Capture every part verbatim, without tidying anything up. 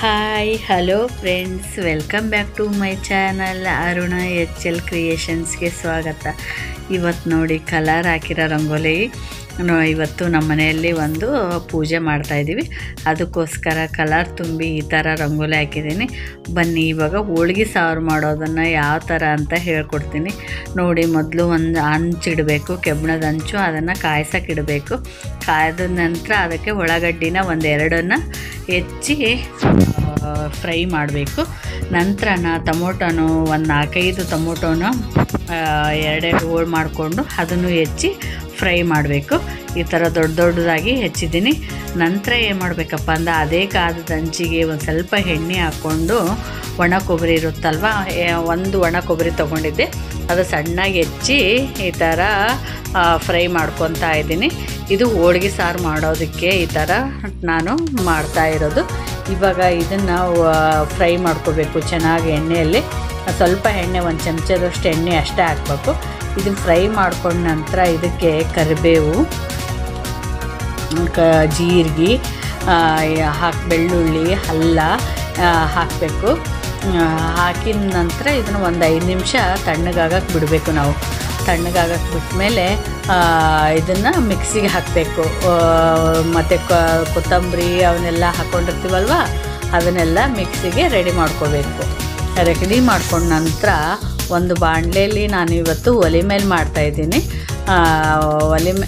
Hi hello friends, welcome back to my channel Aruna H L ಕ್ರಿಯೇಷನ್ಸ್ಗೆ ಸ್ವಾಗತ. ಇವತ್ತು ನೋಡಿ ಕಲರ್ ಹಾಕಿರೋ ರಂಗೋಲಿ. ಇವತ್ತು ನಮ್ಮ ಮನೆಯಲ್ಲಿ ಒಂದು ಪೂಜೆ ಮಾಡ್ತಾಯಿದ್ದೀವಿ, ಅದಕ್ಕೋಸ್ಕರ ಕಲರ್ ತುಂಬಿ ಈ ಥರ ರಂಗೋಲಿ ಹಾಕಿದ್ದೀನಿ. ಬನ್ನಿ ಇವಾಗ ಹೋಳ್ಗೆ ಸಾರು ಮಾಡೋದನ್ನು ಯಾವ ಥರ ಅಂತ ಹೇಳ್ಕೊಡ್ತೀನಿ ನೋಡಿ. ಮೊದಲು ಒಂದು ಹಂಚಿಡಬೇಕು, ಕೆಬ್ಬಣದ ಹಂಚು, ಅದನ್ನು ಕಾಯ್ಸೋಕ್ಕಿಡಬೇಕು. ಕಾಯ್ದ ನಂತರ ಅದಕ್ಕೆ ಉಳ್ಳಾಗಡ್ಡಿನ ಒಂದೆರಡನ್ನು ಹೆಚ್ಚಿ ಫ್ರೈ ಮಾಡಬೇಕು. ನಂತರ ನಾ ಟೊಮೊಟೊನು ಒಂದು ನಾಲ್ಕೈದು ಟೊಮೊಟೊನ ಎರಡೆರಡು ಹೋಳು ಮಾಡಿಕೊಂಡು ಅದನ್ನು ಹೆಚ್ಚಿ ಫ್ರೈ ಮಾಡಬೇಕು. ಈ ಥರ ದೊಡ್ಡ ದೊಡ್ಡದಾಗಿ ಹೆಚ್ಚಿದ್ದೀನಿ. ನಂತರ ಏನು ಮಾಡಬೇಕಪ್ಪ ಅಂದ್ರೆ ಅದೇ ಕಾದ ಹಂಚಿಗೆ ಒಂದು ಸ್ವಲ್ಪ ಎಣ್ಣೆ ಹಾಕ್ಕೊಂಡು, ಒಣ ಕೊಬ್ಬರಿ ಇರುತ್ತಲ್ವ, ಒಂದು ಒಣ ಕೊಬ್ಬರಿ ತೊಗೊಂಡಿದ್ದೆ, ಅದು ಸಣ್ಣಗೆ ಹೆಚ್ಚಿ ಈ ಥರ ಫ್ರೈ ಮಾಡ್ಕೊತಾ ಇದ್ದೀನಿ. ಇದು ಹೋಳ್ಗೆ ಸಾರು ಮಾಡೋದಕ್ಕೆ ಈ ಥರ ನಾನು ಮಾಡ್ತಾ ಇರೋದು. ಇವಾಗ ಇದನ್ನು ಫ್ರೈ ಮಾಡ್ಕೋಬೇಕು ಚೆನ್ನಾಗಿ ಎಣ್ಣೆಯಲ್ಲಿ. ಸ್ವಲ್ಪ ಎಣ್ಣೆ, ಒಂದು ಚಮಚದಷ್ಟು ಎಣ್ಣೆ ಅಷ್ಟೇ ಹಾಕಬೇಕು. ಇದನ್ನು ಫ್ರೈ ಮಾಡ್ಕೊಂಡ ನಂತರ ಇದಕ್ಕೆ ಕರಿಬೇವು, ಕ ಜೀರಿಗೆ ಹಾಕಿ, ಬೆಳ್ಳುಳ್ಳಿ, ಅಲ್ಲ ಹಾಕಬೇಕು. ಹಾಕಿದ ನಂತರ ಇದನ್ನು ಒಂದು ಐದು ನಿಮಿಷ ತಣ್ಣಗಾಗಕ್ಕೆ ಬಿಡಬೇಕು. ನಾವು ತಣ್ಣಗಾಗಕ್ಕೆ ಬಿಟ್ಮೇಲೆ ಇದನ್ನು ಮಿಕ್ಸಿಗೆ ಹಾಕಬೇಕು. ಮತ್ತು ಕೊತ್ತಂಬರಿ ಅವನ್ನೆಲ್ಲ ಹಾಕ್ಕೊಂಡಿರ್ತೀವಲ್ವ, ಅದನ್ನೆಲ್ಲ ಮಿಕ್ಸಿಗೆ ರೆಡಿ ಮಾಡ್ಕೋಬೇಕು. ರೆಡಿ ಮಾಡ್ಕೊಂಡ ನಂತರ ಒಂದು ಬಾಣಲೆಯಲ್ಲಿ ನಾನು ಇವತ್ತು ಒಲೆ ಮೇಲೆ ಮಾಡ್ತಾಯಿದ್ದೀನಿ. ಒಲೆ ಮೇ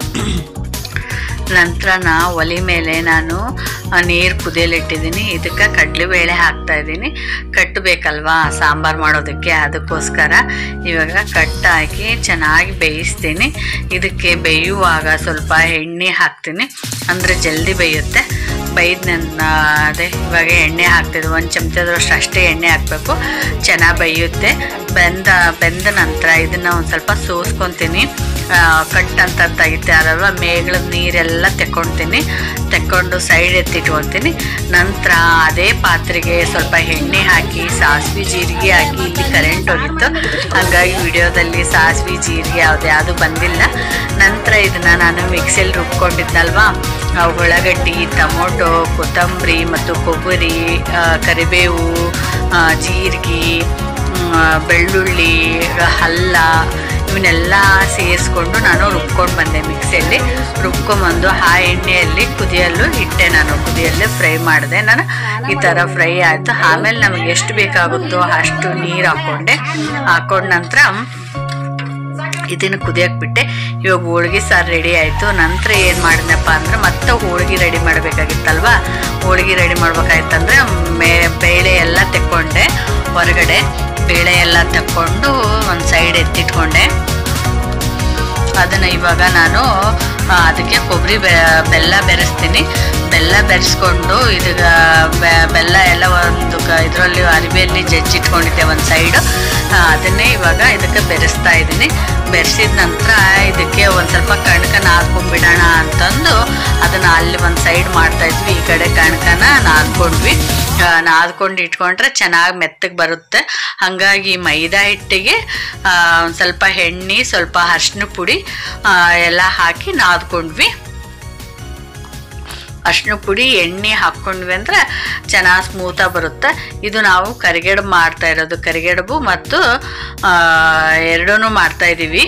ನಂತರ ನಾ ಒಲೆ ಮೇಲೆ ನಾನು ನೀರು ಕುದಿಯಲಿಟ್ಟಿದ್ದೀನಿ. ಇದಕ್ಕೆ ಕಡಲೆಬೇಳೆ ಹಾಕ್ತಾಯಿದ್ದೀನಿ. ಕಟ್ಟಬೇಕಲ್ವಾ ಸಾಂಬಾರು ಮಾಡೋದಕ್ಕೆ, ಅದಕ್ಕೋಸ್ಕರ ಇವಾಗ ಕಟ್ಟು ಹಾಕಿ ಚೆನ್ನಾಗಿ ಬೇಯಿಸ್ತೀನಿ. ಇದಕ್ಕೆ ಬೇಯುವಾಗ ಸ್ವಲ್ಪ ಎಣ್ಣೆ ಹಾಕ್ತೀನಿ, ಅಂದರೆ ಜಲ್ದಿ ಬೇಯುತ್ತೆ. ಬೈದ ನನ್ನ ಅದೇ ಇವಾಗ ಎಣ್ಣೆ ಹಾಕ್ತಿದ್ದೆ, ಒಂದು ಚಮಚದಷ್ಟು ಅಷ್ಟೇ ಎಣ್ಣೆ ಹಾಕಬೇಕು, ಚೆನ್ನಾಗಿ ಬೇಯುತ್ತೆ. ಬೆಂದ ಬೆಂದ ನಂತರ ಇದನ್ನು ಒಂದು ಸ್ವಲ್ಪ ಸೋಸ್ಕೊತೀನಿ. ಕಟ್ ಅಂತ ತೆಗಿತಾರಲ್ವ, ಮೇಗಳ ನೀರೆಲ್ಲ ತೆಕ್ಕೊಳ್ತೀನಿ. ತೆಕ್ಕೊಂಡು ಸೈಡ್ ಎತ್ತಿಟ್ಕೊತೀನಿ. ನಂತರ ಅದೇ ಪಾತ್ರೆಗೆ ಸ್ವಲ್ಪ ಎಣ್ಣೆ ಹಾಕಿ, ಸಾಸಿವೆ ಜೀರಿಗೆ ಹಾಕಿ. ಇಲ್ಲಿ ಕರೆಂಟ್ ಹೋಗಿತ್ತು, ಹಾಗಾಗಿ ವಿಡಿಯೋದಲ್ಲಿ ಸಾಸಿವೆ ಜೀರಿಗೆ ಯಾವುದು ಯಾವುದು ಬಂದಿಲ್ಲ. ನಂತರ ಇದನ್ನು ನಾನು ಮಿಕ್ಸಿಯಲ್ಲಿ ರುಬ್ಕೊಂಡಿದ್ನಲ್ವ, ಉಳ್ಳಾಗಡ್ಡಿ, ಟೊಮೊಟೊ, ಕೊತ್ತಂಬರಿ ಮತ್ತು ಕೊಬ್ಬರಿ, ಕರಿಬೇವು, ಜೀರಿಗೆ, ಬೆಳ್ಳುಳ್ಳಿ, ಅಲ್ಲ ಇವನ್ನೆಲ್ಲ ಸೇರಿಸ್ಕೊಂಡು ನಾನು ರುಬ್ಕೊಂಡು ಬಂದೆ. ಮಿಕ್ಸಿಯಲ್ಲಿ ರುಬ್ಕೊಂಬಂದು ಆ ಎಣ್ಣೆಯಲ್ಲಿ ಕುದಿಯಲು ಇಟ್ಟೆ. ನಾನು ಕುದಿಯಲ್ಲೇ ಫ್ರೈ ಮಾಡಿದೆ. ನಾನು ಈ ಥರ ಫ್ರೈ ಆಯಿತು. ಆಮೇಲೆ ನಮಗೆ ಎಷ್ಟು ಬೇಕಾಗುತ್ತೋ ಅಷ್ಟು ನೀರು ಹಾಕ್ಕೊಂಡೆ. ಹಾಕೊಂಡ ನಂತರ ಇದನ್ನು ಕುದಿಯಕ್ಕೆ ಬಿಟ್ಟೆ. ಇವಾಗ ಹೋಳ್ಗೆ ಸಾರು ರೆಡಿ ಆಯಿತು. ನಂತರ ಏನು ಮಾಡಿದ್ನಪ್ಪ ಅಂದರೆ ಮತ್ತೆ ಹೋಳ್ಗೆ ರೆಡಿ ಮಾಡಬೇಕಾಗಿತ್ತಲ್ವ, ಹೋಳ್ಗೆ ರೆಡಿ ಮಾಡ್ಬೇಕಾಗಿತ್ತಂದರೆ ಮೇ ಬೇಳೆ ಎಲ್ಲ ತೆಕ್ಕೊಂಡೆ. ಹೊರಗಡೆ ಬೇಳೆ ಎಲ್ಲ ತಕ್ಕೊಂಡು ಒಂದು ಸೈಡ್ ಎತ್ತಿಟ್ಕೊಂಡೆ. ಅದನ್ನು ಇವಾಗ ನಾನು ಅದಕ್ಕೆ ಕೊಬ್ಬರಿ ಬೆಲ್ಲ ಬೆರೆಸ್ತೀನಿ. ಬೆಲ್ಲ ಬೆರೆಸ್ಕೊಂಡು ಇದಕ್ಕೆ ಬೆಲ್ಲ ಎಲ್ಲ ಒಂದು ಇದರಲ್ಲಿ ಅರಿವೆಯಲ್ಲಿ ಜಜ್ಜಿಟ್ಕೊಂಡಿದ್ದೆ ಒಂದು ಸೈಡು. ಅದನ್ನೇ ಇವಾಗ ಇದಕ್ಕೆ ಬೆರೆಸ್ತಾ ಇದ್ದೀನಿ. ಬೆರೆಸಿದ ನಂತರ ಇದಕ್ಕೆ ಒಂದು ಸ್ವಲ್ಪ ಕಣಕನ ಹಾಕ್ಕೊಂಡ್ಬಿಡೋಣ ಅಂತಂದು ಅದನ್ನು ಅಲ್ಲಿ ಒಂದು ಸೈಡ್ ಮಾಡ್ತಾಯಿದ್ವಿ. ಈ ಕಡೆ ಕಣಕನ ನಾದ್ಕೊಂಡ್ವಿ. ನಾದ್ಕೊಂಡು ಇಟ್ಕೊಂಡ್ರೆ ಚೆನ್ನಾಗಿ ಮೆತ್ತಗೆ ಬರುತ್ತೆ. ಹಾಗಾಗಿ ಮೈದಾ ಹಿಟ್ಟಿಗೆ ಒಂದು ಸ್ವಲ್ಪ ಎಣ್ಣೆ, ಸ್ವಲ್ಪ ಅರಿಶಿನ ಪುಡಿ ಎಲ್ಲ ಹಾಕಿ ನಾದ್ಕೊಂಡ್ವಿ. ಅರಿಶಿನ ಪುಡಿ ಎಣ್ಣೆ ಹಾಕ್ಕೊಂಡ್ವಿ ಅಂದರೆ ಚೆನ್ನಾಗಿ ಸ್ಮೂತಾಗಿ ಬರುತ್ತೆ. ಇದು ನಾವು ಕರಿಗಡುಬು ಮಾಡ್ತಾ ಇರೋದು. ಕರಿಗಡುಬು ಮತ್ತು ಎರಡೂ ಮಾಡ್ತಾಯಿದ್ದೀವಿ.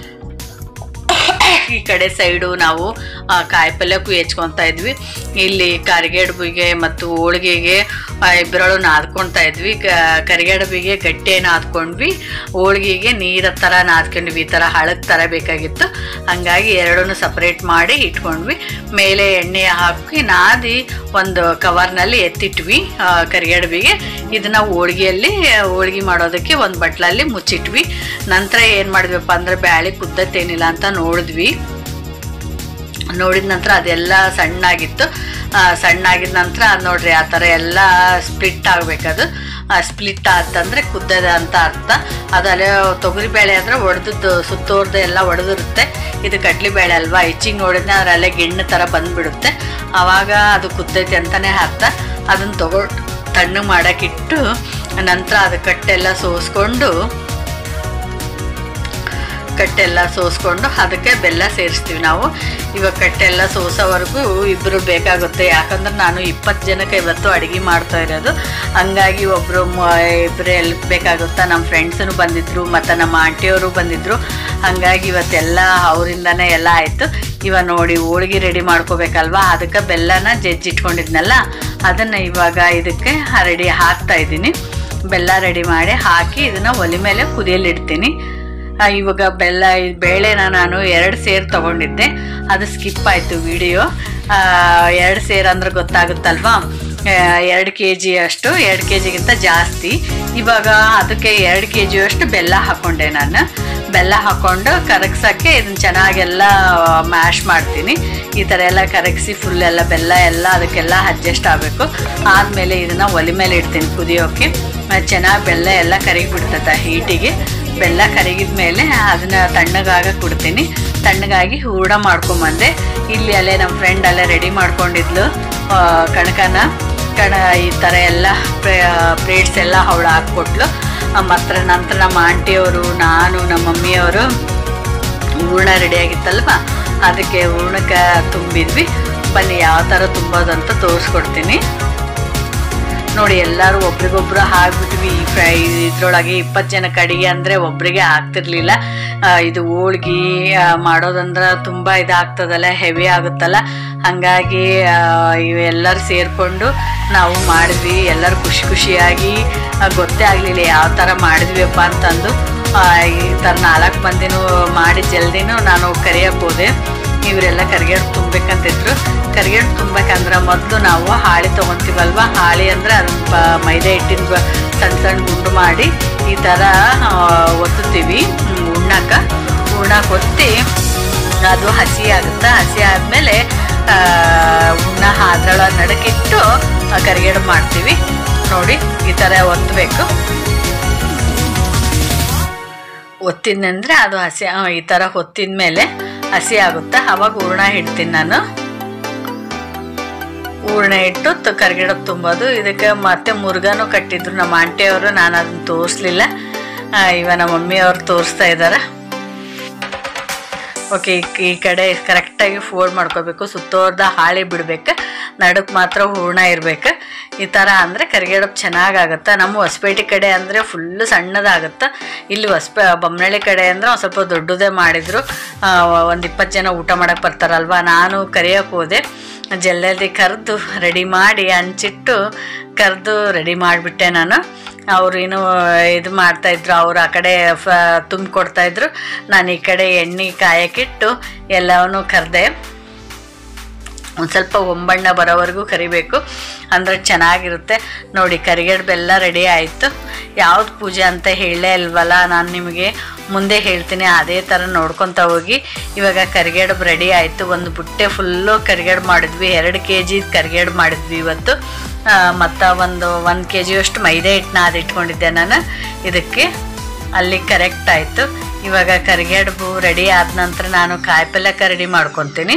ಈ ಕಡೆ ಸೈಡು ನಾವು ಕಾಯಿಪಲ್ಯಕ್ಕೂ ಹೆಚ್ಕೊತಾ ಇದ್ವಿ. ಇಲ್ಲಿ ಕರಿಗಡುಬಿಗೆ ಮತ್ತು ಹೋಳಿಗೆಗೆ ಇಬ್ಬರಳು ನಾದ್ಕೊಳ್ತಾ ಇದ್ವಿ. ಕರಿಗಡುಬಿಗೆ ಗಟ್ಟಿ ನಾದ್ಕೊಂಡ್ವಿ, ಹೋಳಿಗೆಗೆ ನೀರ ಥರ ನಾದ್ಕೊಂಡ್ವಿ. ಈ ಥರ ಹಳದ ಥರ ಬೇಕಾಗಿತ್ತು, ಹಾಗಾಗಿ ಎರಡೂ ಸಪ್ರೇಟ್ ಮಾಡಿ ಇಟ್ಕೊಂಡ್ವಿ. ಮೇಲೆ ಎಣ್ಣೆ ಹಾಕಿ ನಾದಿ ಒಂದು ಕವರ್ನಲ್ಲಿ ಎತ್ತಿಟ್ವಿ ಕರಿಗಡುಬಿಗೆ. ಇದನ್ನು ಹೋಳಿಗೆಯಲ್ಲಿ ಹೋಳಿಗೆ ಮಾಡೋದಕ್ಕೆ ಒಂದು ಬಟ್ಲಲ್ಲಿ ಮುಚ್ಚಿಟ್ವಿ. ನಂತರ ಏನು ಮಾಡಿದ್ವಪ್ಪ ಅಂದರೆ ಬ್ಯಾಳೆ ಕುದ್ದತ್ತೇನಿಲ್ಲ ಅಂತ ನೋಡಿದ್ವಿ. ನೋಡಿದ ನಂತರ ಅದೆಲ್ಲ ಸಣ್ಣಾಗಿತ್ತು. ಸಣ್ಣಾಗಿದ ನಂತರ ಅದು ನೋಡ್ರಿ ಆ ಥರ ಎಲ್ಲ ಸ್ಪ್ಲಿಟ್ ಆಗಬೇಕದು. ಸ್ಪ್ಲಿಟ್ ಆತಂದರೆ ಕುದ್ದದ ಅಂತ ಅರ್ಥ. ಅದಲ್ಲೇ ತೊಗರಿಬೇಳೆ ಅಂದರೆ ಒಡೆದದ್ದು ಸುತ್ತೋರ್ದು ಎಲ್ಲ ಒಡೆದಿರುತ್ತೆ. ಇದು ಕಡ್ಲೆಬೇಳೆ ಅಲ್ವಾ, ಹೆಚ್ಚಿಗೆ ನೋಡಿದ್ರೆ ಅದರಲ್ಲೇ ಗಿಣ್ಣು ಥರ ಬಂದುಬಿಡುತ್ತೆ. ಆವಾಗ ಅದು ಕುದ್ದೈತೆ ಅಂತಲೇ ಅರ್ಥ. ಅದನ್ನು ತೊಗೊಂಡು ತಣ್ಣಗೆ ಮಾಡೋಕ್ಕಿಟ್ಟು ನಂತರ ಅದು ಕಟ್ಟೆಲ್ಲ ಸೋಸ್ಕೊಂಡು ಕಟ್ಟೆಲ್ಲ ಸೋಸ್ಕೊಂಡು ಅದಕ್ಕೆ ಬೆಲ್ಲ ಸೇರಿಸ್ತೀವಿ ನಾವು. ಇವಾಗ ಕಟ್ಟೆಲ್ಲ ಸೋಸೋವರೆಗೂ ಇಬ್ಬರು ಬೇಕಾಗುತ್ತೆ, ಯಾಕಂದ್ರೆ ನಾನು ಇಪ್ಪತ್ತು ಜನಕ್ಕೆ ಇವತ್ತು ಅಡುಗೆ ಮಾಡ್ತಾ ಇರೋದು. ಹಂಗಾಗಿ ಒಬ್ಬರು ಇಬ್ಬರೇ ಎಲ್ಲಿ ಬೇಕಾಗುತ್ತಾ, ನಮ್ಮ ಫ್ರೆಂಡ್ಸೂ ಬಂದಿದ್ದರು ಮತ್ತು ನಮ್ಮ ಆಂಟಿಯವರು ಬಂದಿದ್ದರು. ಹಾಗಾಗಿ ಇವತ್ತೆಲ್ಲ ಅವರಿಂದನೇ ಎಲ್ಲ ಆಯಿತು. ಇವಾಗ ನೋಡಿ ಹೋಳಿಗೆ ರೆಡಿ ಮಾಡ್ಕೋಬೇಕಲ್ವ, ಅದಕ್ಕೆ ಬೆಲ್ಲನ ಜಜ್ಜಿಟ್ಕೊಂಡಿದ್ನಲ್ಲ ಅದನ್ನು ಇವಾಗ ಇದಕ್ಕೆ ರೆಡಿ ಹಾಕ್ತಾ ಇದ್ದೀನಿ. ಬೆಲ್ಲ ರೆಡಿ ಮಾಡಿ ಹಾಕಿ ಇದನ್ನು ಒಲೆ ಮೇಲೆ ಕುದಿಯಲಿಡ್ತೀನಿ. ಇವಾಗ ಬೆಲ್ಲ ಬೇಳೆನ ನಾನು ಎರಡು ಸೇರು ತೊಗೊಂಡಿದ್ದೆ, ಅದು ಸ್ಕಿಪ್ ಆಯಿತು ವಿಡಿಯೋ. ಎರಡು ಸೇರು ಅಂದ್ರೆ ಗೊತ್ತಾಗುತ್ತಲ್ವಾ, ಎರಡು ಕೆ ಜಿ ಅಷ್ಟು, ಎರಡು ಕೆ ಜಿಗಿಂತ ಜಾಸ್ತಿ. ಇವಾಗ ಅದಕ್ಕೆ ಎರಡು ಕೆ ಜಿಯಷ್ಟು ಬೆಲ್ಲ ಹಾಕ್ಕೊಂಡೆ ನಾನು. ಬೆಲ್ಲ ಹಾಕ್ಕೊಂಡು ಕರಗ್ಸೋಕ್ಕೆ ಇದನ್ನು ಚೆನ್ನಾಗೆಲ್ಲ ಮ್ಯಾಶ್ ಮಾಡ್ತೀನಿ. ಈ ಥರ ಎಲ್ಲ ಕರಗಿಸಿ ಫುಲ್ ಎಲ್ಲ ಬೆಲ್ಲ ಎಲ್ಲ ಅದಕ್ಕೆಲ್ಲ ಅಡ್ಜಸ್ಟ್ ಆಗಬೇಕು. ಆದಮೇಲೆ ಇದನ್ನು ಒಲೆ ಮೇಲೆ ಇಡ್ತೀನಿ ಕುದಿಯೋಕ್ಕೆ. ಚೆನ್ನಾಗಿ ಬೆಲ್ಲ ಎಲ್ಲ ಕರಗಿಬಿಡ್ತದೆ ಹೀಟಿಗೆ. ಬೆಲ್ಲ ಕರಗಿದ ಮೇಲೆ ಅದನ್ನು ತಣ್ಣಗಾಗ ಕೊಡ್ತೀನಿ. ತಣ್ಣಗಾಗಿ ಹೂರಣ ಮಾಡ್ಕೊಂಬಂದೆ. ಇಲ್ಲಿ ಅಲ್ಲೇ ನಮ್ಮ ಫ್ರೆಂಡ್ ಅಲ್ಲೇ ರೆಡಿ ಮಾಡ್ಕೊಂಡಿದ್ಲು ಕಣಕನ ಕಣ ಈ ಥರ ಎಲ್ಲ ಪ್ಲೇಟ್ಸ್ ಎಲ್ಲ ಅವಳು ಹಾಕ್ಕೊಟ್ಲು. ಮತ್ತು ನಂತರ ನಮ್ಮ ಆಂಟಿಯವರು, ನಾನು, ನಮ್ಮ ಮಮ್ಮಿಯವರು ಹೂರಣ ರೆಡಿಯಾಗಿತ್ತಲ್ವ ಅದಕ್ಕೆ ಹೂರಣಕ್ಕೆ ತುಂಬಿದ್ವಿ. ಬನ್ನಿ ಯಾವ ಥರ ತುಂಬೋದಂತ ತೋರಿಸ್ಕೊಡ್ತೀನಿ ನೋಡಿ. ಎಲ್ಲರೂ ಒಬ್ರಿಗೊಬ್ರು ಹಾಕ್ಬಿಟ್ವಿ. ಈ ಫ್ರೈ ಇದ್ರೊಳಗೆ ಇಪ್ಪತ್ತು ಜನಕ್ಕೆ ಅಡುಗೆ ಅಂದರೆ ಒಬ್ಬರಿಗೆ ಆಗ್ತಿರ್ಲಿಲ್ಲ. ಇದು ಹೋಳ್ಗೆ ಮಾಡೋದಂದ್ರೆ ತುಂಬ ಇದಾಗ್ತದಲ್ಲ, ಹೆವಿ ಆಗುತ್ತಲ್ಲ. ಹಾಗಾಗಿ ಇವೆಲ್ಲರೂ ಸೇರಿಕೊಂಡು ನಾವು ಮಾಡಿದ್ವಿ. ಎಲ್ಲರೂ ಖುಷಿ ಖುಷಿಯಾಗಿ ಗೊತ್ತೇ ಆಗಲಿಲ್ಲ ಯಾವ ಥರ ಮಾಡಿದ್ವಿಯಪ್ಪ ಅಂತಂದು. ಈ ಥರ ನಾಲ್ಕು ಮಂದಿನೂ ಮಾಡಿ ಜಲ್ದಿನೂ ನಾನು ಕರಿಯಕ್ಕೆ ಹೋದೆ. ಇವರೆಲ್ಲ ಕರಿಗೇಡು ತುಂಬಬೇಕಂತಿದ್ರು. ಕರಿಗೇಡು ತುಂಬಬೇಕಂದ್ರೆ ಮೊದಲು ನಾವು ಹಾಳಿ ತೊಗೊತೀವಲ್ವ, ಹಾಳಿ ಅಂದರೆ ಅದನ್ನ ಮೈದಾ ಹಿಟ್ಟಿನ ಸಣ್ಣ ಸಣ್ಣ ಗುಂಡು ಮಾಡಿ ಈ ಥರ ಒತ್ತುತ್ತೀವಿ ಉಣ್ಣಕ್ಕೆ. ಉಣ್ಣಕ್ಕೆ ಒತ್ತಿ ಅದು ಹಸಿ ಆಗುತ್ತೆ. ಹಸಿ ಆದಮೇಲೆ ಉಣ್ಣ ಅದ್ರೊಳಗೆ ನಡಕಿಟ್ಟು ಕರಿಗೇಡು ಮಾಡ್ತೀವಿ ನೋಡಿ. ಈ ಥರ ಒತ್ತಬೇಕು. ಒತ್ತಿದ್ನಂದರೆ ಅದು ಹಸಿ ಈ ಥರ ಹೊತ್ತಿದ ಮೇಲೆ ಹಸಿ ಆಗುತ್ತೆ. ಆವಾಗ ಹೂರಣ ಇಡ್ತೀನಿ ನಾನು. ಹೂರಣ ಇಟ್ಟು ಕರಿಗೇಡಕ್ಕೆ ತುಂಬೋದು. ಇದಕ್ಕೆ ಮತ್ತೆ ಮುರುಗನೂ ಕಟ್ಟಿದ್ರು ನಮ್ಮ ಆಂಟಿಯವರು, ನಾನು ಅದನ್ನು ತೋರಿಸ್ಲಿಲ್ಲ. ಇವ ನಮ್ಮ ಮಮ್ಮಿಯವರು ತೋರಿಸ್ತಾ ಇದ್ದಾರೆ. ಓಕೆ, ಈ ಕಡೆ ಕರೆಕ್ಟಾಗಿ ಫೋಲ್ಡ್ ಮಾಡ್ಕೋಬೇಕು. ಸುತ್ತೋರ್ದ ಹಾಳಿ ಬಿಡ್ಬೇಕು, ನಡುಕ್ಕೆ ಮಾತ್ರ ಹೂರಣ ಇರಬೇಕು. ಈ ಥರ ಅಂದರೆ ಕರಿಗೇಡಪ್ ಚೆನ್ನಾಗಾಗುತ್ತೆ. ನಮ್ಮ ಹೊಸಪೇಟೆ ಕಡೆ ಅಂದರೆ ಫುಲ್ಲು ಸಣ್ಣದಾಗುತ್ತೆ. ಇಲ್ಲಿ ಹೊಸಪ ಬೊಮ್ಮನಹಳ್ಳಿ ಕಡೆ ಅಂದರೆ ಒಂದು ಸ್ವಲ್ಪ ದೊಡ್ಡದೇ ಮಾಡಿದರು. ಒಂದು ಇಪ್ಪತ್ತು ಜನ ಊಟ ಮಾಡೋಕ್ಕೆ ಬರ್ತಾರಲ್ವ. ನಾನು ಕರಿಯೋಕ್ಕೆ ಹೋದೆ. ಜಲ್ದಿ ಕರೆದು ರೆಡಿ ಮಾಡಿ ಹಂಚಿಟ್ಟು ಕರೆದು ರೆಡಿ ಮಾಡಿಬಿಟ್ಟೆ ನಾನು. ಅವರು ಏನು ಇದು ಮಾಡ್ತಾಯಿದ್ರು, ಅವರು ಆ ಕಡೆ ಫ ತುಂಬಿಕೊಡ್ತಾಯಿದ್ರು. ನಾನು ಈ ಕಡೆ ಎಣ್ಣೆ ಕಾಯಕ್ಕಿಟ್ಟು ಎಲ್ಲವನ್ನೂ ಕರೆದೆ. ಒಂದು ಸ್ವಲ್ಪ ಒಂಬಣ್ಣ ಬರೋವರೆಗೂ ಕರಿಬೇಕು, ಅಂದರೆ ಚೆನ್ನಾಗಿರುತ್ತೆ ನೋಡಿ. ಕರಿಗೇಡು ಬೆಲ್ಲ ರೆಡಿ ಆಯಿತು. ಯಾವ್ದು ಪೂಜೆ ಅಂತ ಹೇಳೇ ಅಲ್ವಲ್ಲ, ನಾನು ನಿಮಗೆ ಮುಂದೆ ಹೇಳ್ತೀನಿ, ಅದೇ ಥರ ನೋಡ್ಕೊತ ಹೋಗಿ. ಇವಾಗ ಕರಿಗೇಡು ರೆಡಿ ಆಯಿತು. ಒಂದು ಬುಟ್ಟೆ ಫುಲ್ಲು ಕರಿಗೇಡು ಮಾಡಿದ್ವಿ. ಎರಡು ಕೆ ಜಿ ಕರಿಗೇಡು ಮಾಡಿದ್ವಿ ಇವತ್ತು. ಮತ್ತು ಒಂದು ಒಂದು ಕೆ ಜಿಯಷ್ಟು ಮೈದಾ ಹಿಟ್ಟನ್ನ ಅದು ಇಟ್ಕೊಂಡಿದ್ದೆ ನಾನು ಇದಕ್ಕೆ. ಅಲ್ಲಿ ಕರೆಕ್ಟ್ ಆಯಿತು. ಇವಾಗ ಕರಿಗೇಡು ರೆಡಿ ಆದ ನಂತರ ನಾನು ಕಾಯಿಪಲ್ಯಕ್ಕೆ ರೆಡಿ ಮಾಡ್ಕೊತೀನಿ.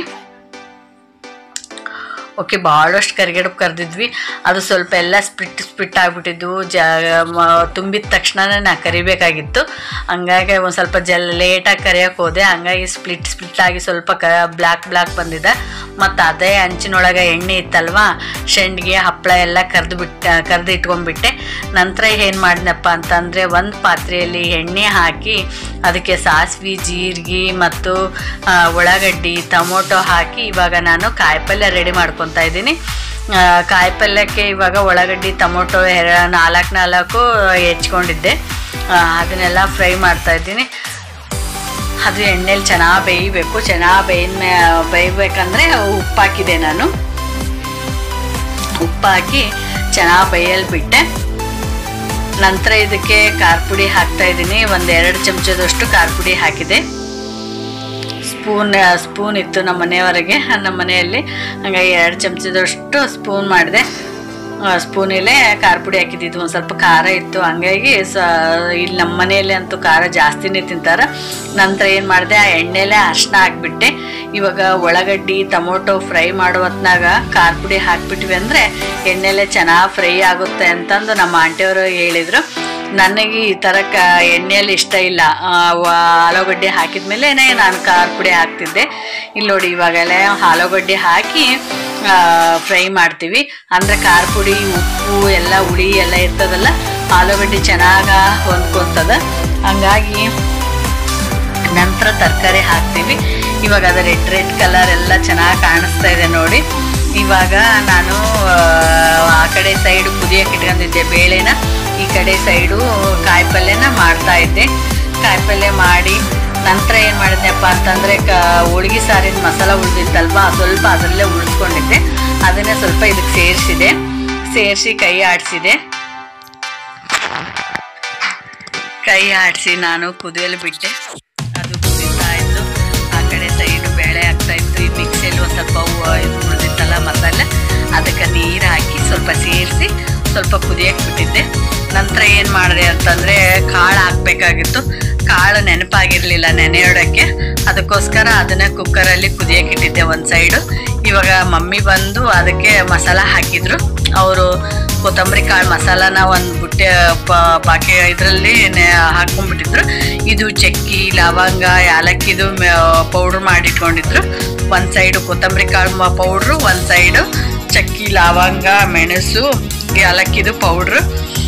ಓಕೆ, ಭಾಳಷ್ಟು ಕರಿಗೇಡು ಕರೆದಿದ್ವಿ. ಅದು ಸ್ವಲ್ಪ ಎಲ್ಲ ಸ್ಪ್ಲಿಟ್ ಸ್ಪ್ಲಿಟ್ ಆಗಿಬಿಟ್ಟಿದ್ವು. ಜ ತುಂಬಿದ ತಕ್ಷಣವೇ ನಾ ಕರಿಬೇಕಾಗಿತ್ತು. ಹಂಗಾಗಿ ಒಂದು ಸ್ವಲ್ಪ ಜಲ್ ಲೇಟಾಗಿ ಕರಿಯೋಕ್ಕೆ ಹೋದೆ. ಹಂಗಾಗಿ ಸ್ಪ್ಲಿಟ್ ಸ್ಪ್ಲಿಟ್ಟಾಗಿ ಸ್ವಲ್ಪ ಕ ಬ್ಲ್ಯಾಕ್ ಬ್ಲ್ಯಾಕ್ ಬಂದಿದೆ. ಮತ್ತು ಅದೇ ಹಂಚಿನೊಳಗೆ ಎಣ್ಣೆ ಇತ್ತಲ್ವ, ಶೆಂಡಿಗೆ ಹಪ್ಪಳ ಎಲ್ಲ ಕರೆದು ಬಿಟ್ಟು ಕರೆದು ಇಟ್ಕೊಂಡ್ಬಿಟ್ಟೆ. ನಂತರ ಏನು ಮಾಡಿದ್ನಪ್ಪ ಅಂತಂದರೆ, ಒಂದು ಪಾತ್ರೆಯಲ್ಲಿ ಎಣ್ಣೆ ಹಾಕಿ ಅದಕ್ಕೆ ಸಾಸಿವೆ, ಜೀರಿಗೆ ಮತ್ತು ಉಳ್ಳಾಗಡ್ಡಿ, ಟೊಮೊಟೊ ಹಾಕಿ ಇವಾಗ ನಾನು ಕಾಯಿಪಲ್ಯ ರೆಡಿ ಮಾಡ್ಕೊತಾ ಇದ್ದೀನಿ. ಕಾಯಿಪಲ್ಯಕ್ಕೆ ಇವಾಗ ಉಳ್ಳಾಗಡ್ಡಿ, ಟೊಮೊಟೊ ಎರ ನಾಲ್ಕು ನಾಲ್ಕು ಹೆಚ್ಕೊಂಡಿದ್ದೆ. ಅದನ್ನೆಲ್ಲ ಫ್ರೈ ಮಾಡ್ತಾಯಿದ್ದೀನಿ. ಅದು ಎಣ್ಣೆಲಿ ಚೆನ್ನಾಗಿ ಬೇಯಬೇಕು. ಚೆನ್ನಾಗಿ ಬೇಯ ಬೇಯಬೇಕಂದ್ರೆ ಉಪ್ಪು ಹಾಕಿದೆ ನಾನು. ಉಪ್ಪು ಹಾಕಿ ಚೆನ್ನಾಗಿ ಬೇಯಲು ಬಿಟ್ಟೆ. ನಂತರ ಇದಕ್ಕೆ ಖಾರ ಪುಡಿ ಹಾಕ್ತಾಯಿದ್ದೀನಿ. ಒಂದು ಎರಡು ಚಮಚದಷ್ಟು ಖಾರ ಪುಡಿ ಹಾಕಿದೆ. ಸ್ಪೂನ್ ಸ್ಪೂನ್ ಇತ್ತು ನಮ್ಮ ಮನೆಯವರೆಗೆ, ನಮ್ಮ ಮನೆಯಲ್ಲಿ. ಹಾಗಾಗಿ ಎರಡು ಚಮಚದಷ್ಟು ಸ್ಪೂನ್ ಮಾಡಿದೆ. ಸ್ಪೂನಲ್ಲೇ ಖಾರ ಪುಡಿ ಹಾಕಿದ್ದು. ಒಂದು ಸ್ವಲ್ಪ ಖಾರ ಇತ್ತು, ಹಂಗಾಗಿ ಸ ಇಲ್ಲಿ ನಮ್ಮ ಮನೆಯಲ್ಲಿ ಅಂತೂ ಖಾರ ಜಾಸ್ತಿನೇ ತಿಂತಾರೆ. ನಂತರ ಏನು ಮಾಡಿದೆ, ಆ ಎಣ್ಣೆಲೇ ಅರ್ಶಿನ ಹಾಕ್ಬಿಟ್ಟೆ. ಇವಾಗ ಉಳ್ಳಾಗಡ್ಡಿ, ಟೊಮೊಟೊ ಫ್ರೈ ಮಾಡೋ ಹೊತ್ನಾಗ ಖಾರ ಪುಡಿ ಹಾಕ್ಬಿಟ್ವಿ ಅಂದರೆ ಎಣ್ಣೆಲೇ ಚೆನ್ನಾಗಿ ಫ್ರೈ ಆಗುತ್ತೆ ಅಂತಂದು ನಮ್ಮ ಆಂಟಿಯವರು ಹೇಳಿದರು. ನನಗೆ ಈ ಥರ ಕ ಎಣ್ಣೆಯಲ್ಲಿ ಇಷ್ಟ ಇಲ್ಲ. ಆಲೂಗಡ್ಡೆ ಹಾಕಿದ್ಮೇಲೆ ನಾನು ಖಾರ ಪುಡಿ ಹಾಕ್ತಿದ್ದೆ. ಇಲ್ಲಿ ನೋಡಿ ಇವಾಗೆಲ್ಲ ಆಲೂಗಡ್ಡೆ ಹಾಕಿ ಫ್ರೈ ಮಾಡ್ತೀವಿ. ಅಂದರೆ ಖಾರ ಪುಡಿ ಉಪ್ಪು ಎಲ್ಲ ಹುಳಿ ಎಲ್ಲ ಇರ್ತದಲ್ಲ, ಆಲೂಗಡ್ಡೆ ಚೆನ್ನಾಗಿ ಹೊಂದ್ಕೊತದ. ಹಂಗಾಗಿ ನಂತರ ತರಕಾರಿ ಹಾಕ್ತೀವಿ. ಇವಾಗ ಅದು ರೆಡ್ ರೆಡ್ ಕಲರ್ ಎಲ್ಲ ಚೆನ್ನಾಗಿ ಕಾಣಿಸ್ತಾ ಇದೆ ನೋಡಿ. ಇವಾಗ ನಾನು ಆ ಕಡೆ ಸೈಡು ಕುದಿಯೋಕೆ ಇಟ್ಕೊಂಡಿದ್ದೆ ಬೇಳೆನ, ಈ ಕಡೆ ಸೈಡು ಕಾಯಿ ಪಲ್ಯನ ಮಾಡ್ತಾ ಇದ್ದೆ. ಕಾಯಿ ಪಲ್ಯ ಮಾಡಿ ನಂತರ ಏನು ಮಾಡಿದ್ನಪ್ಪ ಅಂತಂದರೆ ಕ ಹೋಳಿಗೆ ಸಾರಿನ ಮಸಾಲ ಉಳಿದಿತ್ತಲ್ವ, ಸ್ವಲ್ಪ ಅದರಲ್ಲೇ ಉಳಿಸ್ಕೊಂಡಿದ್ದೆ. ಅದನ್ನೇ ಸ್ವಲ್ಪ ಇದಕ್ಕೆ ಸೇರಿಸಿದೆ. ಸೇರಿಸಿ ಕೈ ಆಡಿಸಿದೆ. ಕೈ ಆಡಿಸಿ ನಾನು ಕುದಿಯಲು ಬಿಟ್ಟೆ. ಅದು ಕುದೀತಾ ಇತ್ತು. ಆ ಕಡೆ ಸೈಡು ಬೇಳೆ ಆಗ್ತಾಯಿತ್ತು. ಈ ಮಿಕ್ಸಿಯಲ್ಲಿ ಒಂದು ಸ್ವಲ್ಪ ಇದು ಉಳಿದಿತ್ತಲ್ಲ ಮಸಾಲೆ, ಅದಕ್ಕೆ ನೀರು ಹಾಕಿ ಸ್ವಲ್ಪ ಸೇರಿಸಿ ಸ್ವಲ್ಪ ಕುದಿಯಕ್ಕೆ ಬಿಟ್ಟಿದ್ದೆ. ನಂತರ ಏನು ಮಾಡಿದೆ ಅಂತಂದರೆ ಕಾಳು ಹಾಕಬೇಕಾಗಿತ್ತು. ಕಾಳು ನೆನಪಾಗಿರಲಿಲ್ಲ ನೆನೆಯೋಡಕ್ಕೆ, ಅದಕ್ಕೋಸ್ಕರ ಅದನ್ನು ಕುಕ್ಕರಲ್ಲಿ ಕುದಿಯಕ್ಕೆ ಇಟ್ಟಿದ್ದೆ ಒಂದು ಸೈಡು. ಇವಾಗ ಮಮ್ಮಿ ಬಂದು ಅದಕ್ಕೆ ಮಸಾಲ ಹಾಕಿದ್ರು. ಅವರು ಕೊತ್ತಂಬರಿ ಕಾಳು ಮಸಾಲಾನ ಒಂದು ಬುಟ್ಟೆ ಪಾಕೆ ಇದರಲ್ಲಿ ಹಾಕ್ಕೊಂಡ್ಬಿಟ್ಟಿದ್ರು. ಇದು ಚಕ್ಕಿ ಲವಂಗ ಯಾಲಕ್ಕಿದು ಪೌಡ್ರ್ ಮಾಡಿಟ್ಕೊಂಡಿದ್ರು. ಒಂದು ಸೈಡು ಕೊತ್ತಂಬರಿ ಕಾಳು ಪೌಡ್ರು, ಒಂದು ಸೈಡು ಚಕ್ಕಿ ಲವಂಗ ಮೆಣಸು ಯಾಲಕ್ಕಿದು ಪೌಡ್ರು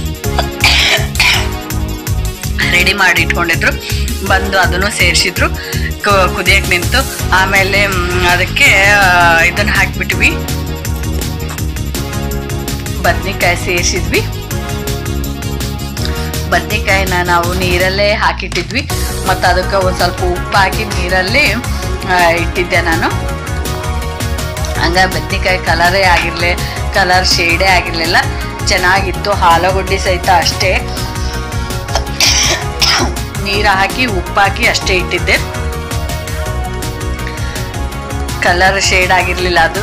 ರೆಡಿ ಮಾಡಿ ಇಟ್ಕೊಂಡಿದ್ರು. ಬಂದು ಅದನ್ನು ಸೇರಿಸಿದ್ರು. ಕುದಿಯಕ್ಕೆ ನಿಂತು ಆಮೇಲೆ ಅದಕ್ಕೆ ಇದನ್ನು ಹಾಕಿಬಿಟ್ವಿ, ಬದ್ನಿಕಾಯಿ ಸೇರಿಸಿದ್ವಿ. ಬದ್ನಿಕಾಯಿನ ನಾವು ನೀರಲ್ಲೇ ಹಾಕಿಟ್ಟಿದ್ವಿ ಮತ್ತು ಅದಕ್ಕೆ ಒಂದು ಸ್ವಲ್ಪ ಉಪ್ಪು ಹಾಕಿ ನೀರಲ್ಲಿ ಇಟ್ಟಿದ್ದೆ ನಾನು. ಹಂಗಾಗಿ ಬದ್ನಿಕಾಯಿ ಕಲರೇ ಆಗಿರಲಿ, ಕಲರ್ ಶೇಡೇ ಆಗಿರಲಿಲ್ಲ, ಚೆನ್ನಾಗಿತ್ತು. ಆಲೂಗಡ್ಡೆ ಸಹಿತ ಅಷ್ಟೇ ನೀರು ಹಾಕಿ ಉಪ್ಪು ಹಾಕಿ ಅಷ್ಟೇ ಇಟ್ಟಿದ್ದೆ. ಕಲರ್ ಶೇಡ್ ಆಗಿರಲಿಲ್ಲ. ಅದು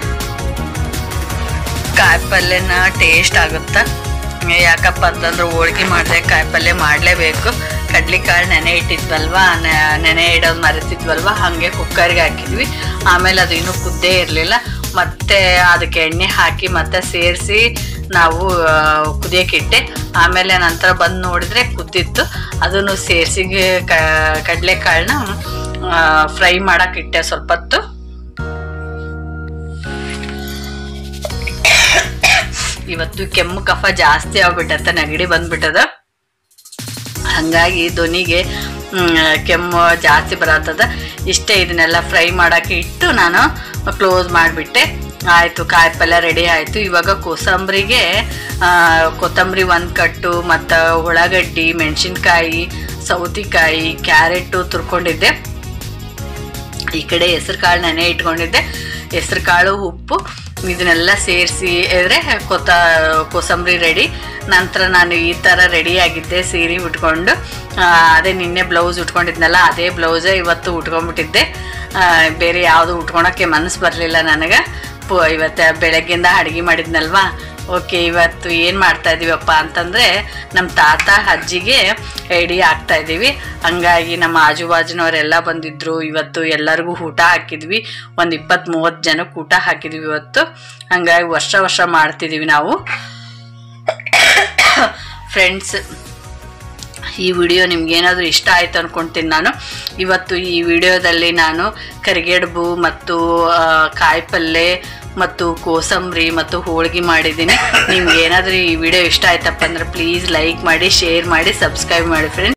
ಕಾಯಿ ಪಲ್ಯನ ಟೇಸ್ಟ್ ಆಗುತ್ತಾ, ಯಾಕಪ್ಪ ಅಂತಂದ್ರೆ ಹೋಳ್ಗೆ ಮಾಡಿದೆ ಕಾಯಿ ಪಲ್ಯ ಮಾಡಲೇಬೇಕು. ಕಡ್ಲಿಕಾಳು ನೆನೆ ಇಟ್ಟಿದ್ವಲ್ವ, ನೆನೆ ಇಡೋದು ಮರೆತಿದ್ವಲ್ವ, ಹಾಗೆ ಕುಕ್ಕರ್ಗೆ ಹಾಕಿದ್ವಿ. ಆಮೇಲೆ ಅದು ಇನ್ನೂ ಕುದ್ದೇ ಇರಲಿಲ್ಲ. ಮತ್ತೆ ಅದಕ್ಕೆ ಎಣ್ಣೆ ಹಾಕಿ ಮತ್ತೆ ಸೇರಿಸಿ ನಾವು ಕುದಿಯೋಕೆ ಇಟ್ಟೆ. ಆಮೇಲೆ ನಂತರ ಬಂದು ನೋಡಿದರೆ ಕುದ್ದಿತ್ತು. ಅದನ್ನು ಸೇರಿಸಿ ಕಡಲೆಕಾಳನ್ನ ಫ್ರೈ ಮಾಡೋಕೆ ಇಟ್ಟೆ ಸ್ವಲ್ಪ ಹೊತ್ತು. ಇವತ್ತು ಕೆಮ್ಮು ಕಫ ಜಾಸ್ತಿ ಆಗ್ಬಿಟ್ಟತ್ತ, ನೆಗಡಿ ಬಂದ್ಬಿಟ್ಟದ. ಹಾಗಾಗಿ ಧ್ವನಿಗೆ ಕೆಮ್ಮು ಜಾಸ್ತಿ ಬರತ್ತದ. ಇಷ್ಟೇ, ಇದನ್ನೆಲ್ಲ ಫ್ರೈ ಮಾಡೋಕ್ಕೆ ಇಟ್ಟು ನಾನು ಕ್ಲೋಸ್ ಮಾಡಿಬಿಟ್ಟೆ. ಆಯಿತು, ಕಾಯಿ ಪಲ್ಯ ರೆಡಿ ಆಯಿತು. ಇವಾಗ ಕೋಸಂಬರಿಗೆ ಕೊತ್ತಂಬರಿ ಒಂದು ಕಟ್ಟು ಮತ್ತು ಉಳ್ಳಾಗಡ್ಡಿ, ಮೆಣಸಿನ್ಕಾಯಿ, ಸೌತೆಕಾಯಿ, ಕ್ಯಾರೆಟು ತುರ್ಕೊಂಡಿದ್ದೆ. ಈ ಕಡೆ ಹೆಸ್ರು ಕಾಳು ನೆನೆ ಇಟ್ಕೊಂಡಿದ್ದೆ. ಹೆಸ್ರು ಕಾಳು ಉಪ್ಪು ಇದನ್ನೆಲ್ಲ ಸೇರಿಸಿ ಇದ್ರೆ ಕೊತ್ತ ಕೋಸಂಬರಿ ರೆಡಿ. ನಂತರ ನಾನು ಈ ಥರ ರೆಡಿಯಾಗಿದ್ದೆ, ಸೀರೆ ಉಟ್ಕೊಂಡು. ಅದೇ ನಿನ್ನೆ ಬ್ಲೌಸ್ ಉಟ್ಕೊಂಡಿದ್ನಲ್ಲ, ಅದೇ ಬ್ಲೌಸೇ ಇವತ್ತು ಉಟ್ಕೊಂಡ್ಬಿಟ್ಟಿದ್ದೆ. ಬೇರೆ ಯಾವುದು ಉಟ್ಕೊಳಕ್ಕೆ ಮನಸ್ಸು ಬರಲಿಲ್ಲ ನನಗೆ. ಪು ಇವತ್ತು ಬೆಳಗ್ಗೆಯಿಂದ ಅಡುಗೆ ಮಾಡಿದ್ನಲ್ವಾ. ಓಕೆ, ಇವತ್ತು ಏನು ಮಾಡ್ತಾಯಿದ್ದೀವಪ್ಪ ಅಂತಂದರೆ ನಮ್ಮ ತಾತ ಅಜ್ಜಿಗೆ ಎಡಿ ಆಗ್ತಾಯಿದ್ದೀವಿ. ಹಂಗಾಗಿ ನಮ್ಮ ಆಜು ಬಾಜುನವರೆಲ್ಲ ಬಂದಿದ್ದರು. ಇವತ್ತು ಎಲ್ಲರಿಗೂ ಊಟ ಹಾಕಿದ್ವಿ. ಒಂದು ಇಪ್ಪತ್ತು ಮೂವತ್ತು ಜನಕ್ಕೆ ಊಟ ಹಾಕಿದ್ವಿ ಇವತ್ತು. ಹಂಗಾಗಿ ವರ್ಷ ವರ್ಷ ಮಾಡ್ತಿದ್ದೀವಿ ನಾವು. ಫ್ರೆಂಡ್ಸ್, ಈ ವಿಡಿಯೋ ನಿಮ್ಗೇನಾದರೂ ಇಷ್ಟ ಆಯಿತು ಅಂದ್ಕೊಳ್ತೀನಿ ನಾನು. ಇವತ್ತು ಈ ವಿಡಿಯೋದಲ್ಲಿ ನಾನು ಕರಿಗಡುಬು ಮತ್ತು ಕಾಯಿ ಪಲ್ಯ ಮತ್ತು ಕೋಸಂಬರಿ ಮತ್ತು ಹೋಳಿಗೆ ಮಾಡಿದ್ದೀನಿ. ನಿಮ್ಗೆ ಏನಾದರೂ ಈ ವಿಡಿಯೋ ಇಷ್ಟ ಆಯ್ತಪ್ಪ ಅಂದರೆ ಪ್ಲೀಸ್ ಲೈಕ್ ಮಾಡಿ, ಶೇರ್ ಮಾಡಿ, ಸಬ್ಸ್ಕ್ರೈಬ್ ಮಾಡಿ ಫ್ರೆಂಡ್ಸ್.